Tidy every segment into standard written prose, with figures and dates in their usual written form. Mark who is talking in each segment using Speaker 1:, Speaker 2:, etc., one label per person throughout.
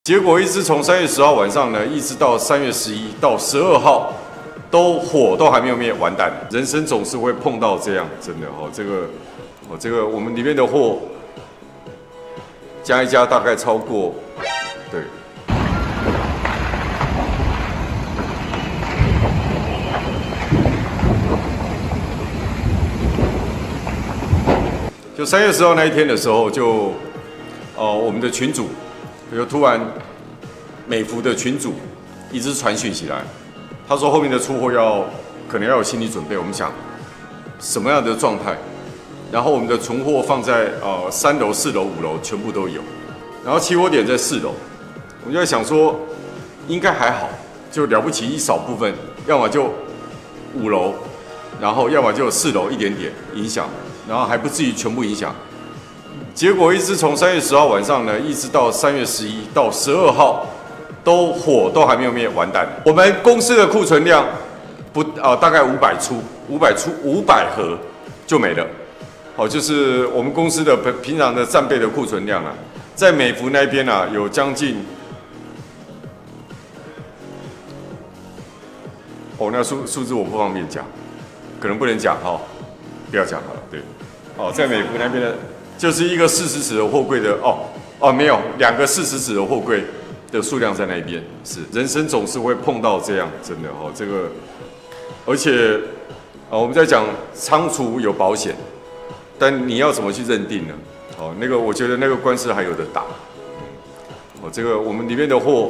Speaker 1: 结果一直从3月10号晚上呢，一直到3月11到12号，火都还没有灭，完蛋！人生总是会碰到这样，真的哦，这个我们里面的货加一加，大概超过对。 就3月10号那一天的时候，我们的群主就突然美孚的群主一直传讯息来，他说后面的出货可能要有心理准备。我们想什么样的状态？然后我们的存货放在3楼、4楼、5楼全部都有，然后起火点在4楼，我们就在想说应该还好，就了不起一少部分，要么就5楼，然后要么就4楼一点点影响。 然后还不至于全部影响，结果一直从3月10号晚上呢，一直到3月11到12号，火都还没有灭，完蛋！我们公司的库存量大概500盒就没了，就是我们公司的平常的战备的库存量啊，在美孚那边啊有将近，那数字我不方便讲，可能不能讲哈。 不要讲好了，对，在美孚那边的，就是一个40尺的货柜的，没有2个40尺的货柜的数量在那边，是人生总是会碰到这样，真的这个，而且我们在讲仓储有保险，但你要怎么去认定呢？那个我觉得那个官司还有得打，这个我们里面的货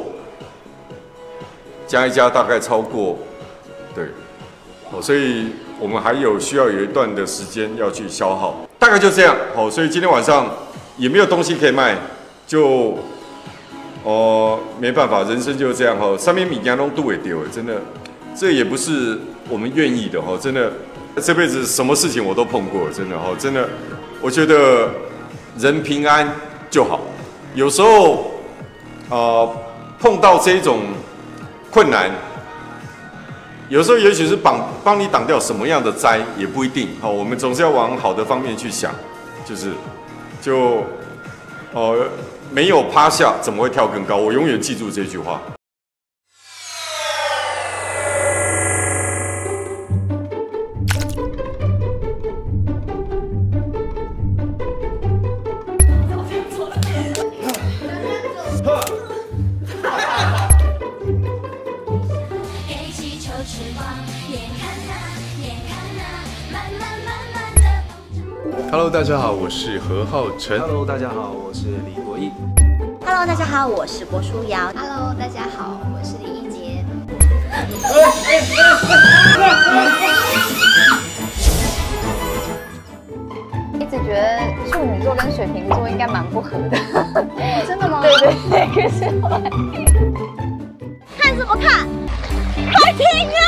Speaker 1: 加一加大概超过，对，所以。 我们还需要有一段的时间要去消耗，大概就这样。所以今天晚上也没有东西可以卖，就没办法，人生就是这样上面米家都度也丢，真的，这也不是我们愿意的真的，这辈子什么事情我都碰过，真的真的，我觉得人平安就好。有时候碰到这种困难。 有时候也许是帮你挡掉什么样的灾也不一定，我们总是要往好的方面去想，没有趴下怎么会跳更高？我永远记住这句话。
Speaker 2: Hello， 大家好，我是何浩晨。
Speaker 3: Hello， 大家好，我是李国毅。
Speaker 4: Hello， 大家好，我是郭书瑶。
Speaker 5: Hello， 大家好，我是李一杰。
Speaker 6: 一直觉得处女座跟水瓶座应该蛮不合的。
Speaker 5: 真的吗？
Speaker 6: 对对对，可是后来
Speaker 4: 看什么看？快听啊！